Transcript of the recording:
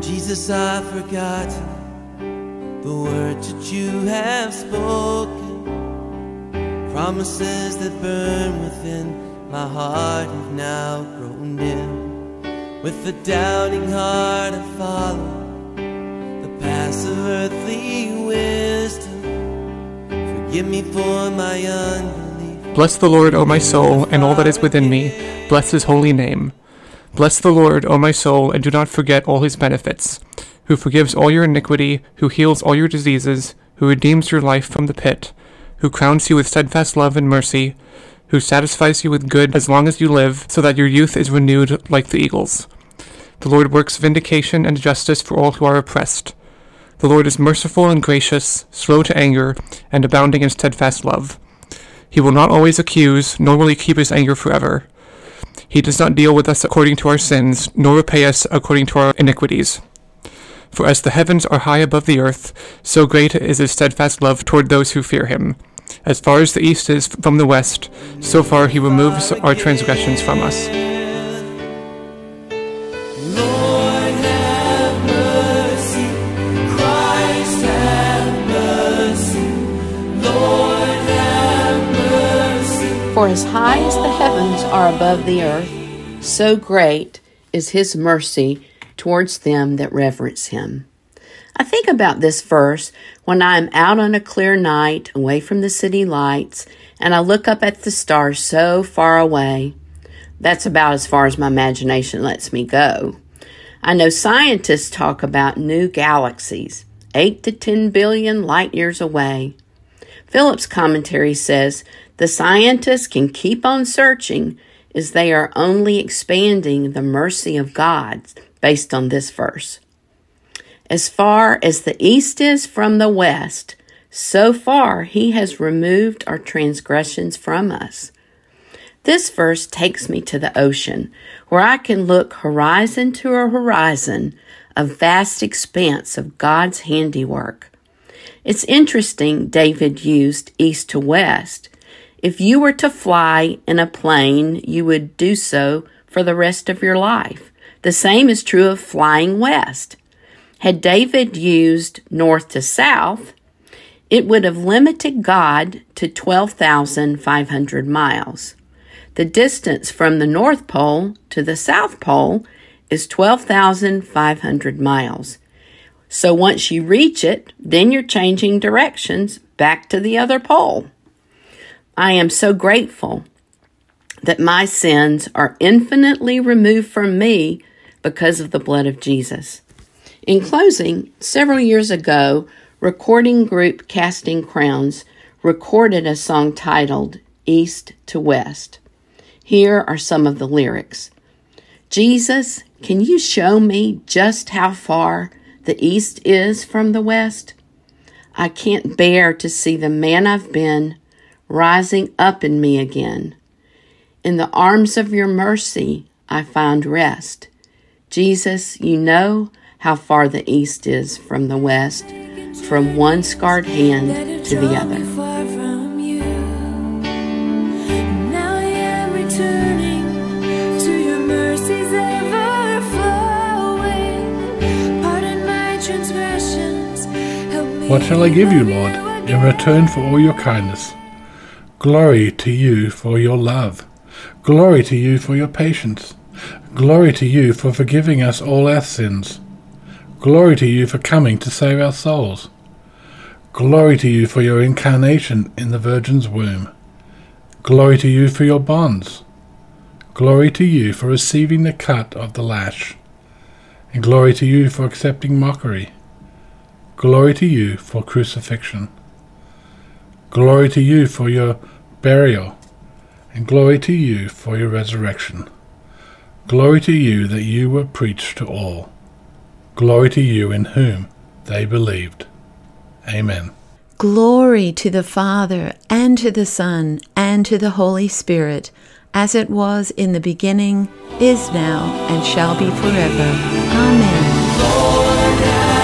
Jesus, I've forgotten the words that you have spoken, promises that burn within my heart have now grown dim. With a doubting heart I follow the paths of earthly wisdom. Forgive me for my unbelief. Bless the Lord, O my soul, and all that is within me. Bless his holy name. Bless the Lord, O my soul, and do not forget all his benefits, who forgives all your iniquity, who heals all your diseases, who redeems your life from the pit, who crowns you with steadfast love and mercy, who satisfies you with good as long as you live, so that your youth is renewed like the eagles. The Lord works vindication and justice for all who are oppressed. The Lord is merciful and gracious, slow to anger, and abounding in steadfast love. He will not always accuse, nor will he keep his anger forever. He does not deal with us according to our sins, nor repay us according to our iniquities. For as the heavens are high above the earth, so great is his steadfast love toward those who fear him. As far as the east is from the west, so far he removes our transgressions from us. Lord, have mercy. Christ, have mercy. Lord, have mercy. For as high as the heavens are above the earth, so great is his mercy towards them that reverence him. I think about this verse when I am out on a clear night, away from the city lights, and I look up at the stars so far away. That's about as far as my imagination lets me go. I know scientists talk about new galaxies, 8 to 10 billion light years away. Phillips' commentary says the scientists can keep on searching as they are only expanding the mercy of God based on this verse. As far as the east is from the west, so far he has removed our transgressions from us. This verse takes me to the ocean, where I can look horizon to a horizon, a vast expanse of God's handiwork. It's interesting David used east to west. If you were to fly in a plane, you would do so for the rest of your life. The same is true of flying west. Had David used north to south, it would have limited God to 12,500 miles. The distance from the North Pole to the South Pole is 12,500 miles. So once you reach it, then you're changing directions back to the other pole. I am so grateful that my sins are infinitely removed from me because of the blood of Jesus. In closing, several years ago, recording group Casting Crowns recorded a song titled East to West. Here are some of the lyrics. Jesus, can you show me just how far the east is from the west? I can't bear to see the man I've been rising up in me again. In the arms of your mercy, I find rest. Jesus, you know how far the east is from the west, from one scarred hand to the other. What shall I give you, Lord, in return for all your kindness? Glory to you for your love. Glory to you for your patience. Glory to you for forgiving us all our sins. Glory to you for coming to save our souls. Glory to you for your incarnation in the Virgin's womb. Glory to you for your bonds. Glory to you for receiving the cut of the lash. And glory to you for accepting mockery. Glory to you for crucifixion. Glory to you for your burial. And glory to you for your resurrection. Glory to you that you were preached to all. Glory to you in whom they believed. Amen. Glory to the Father, and to the Son, and to the Holy Spirit, as it was in the beginning, is now, and shall be forever. Amen.